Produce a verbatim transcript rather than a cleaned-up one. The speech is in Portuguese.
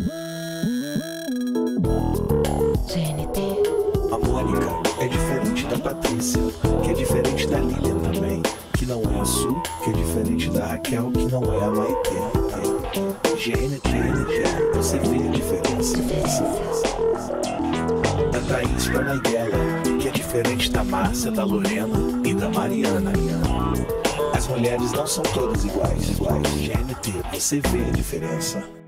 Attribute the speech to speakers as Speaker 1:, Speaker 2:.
Speaker 1: G N T.
Speaker 2: A Mônica é diferente da Patrícia, que é diferente da Lilian também, que não é a Su, que é diferente da Raquel, que não é a Maitê. G N T, você vê a diferença. Da Thaís pra Naiguela, que é diferente da Márcia, da Lorena e da Mariana. As mulheres não são todas iguais, iguais. G N T, você vê a diferença.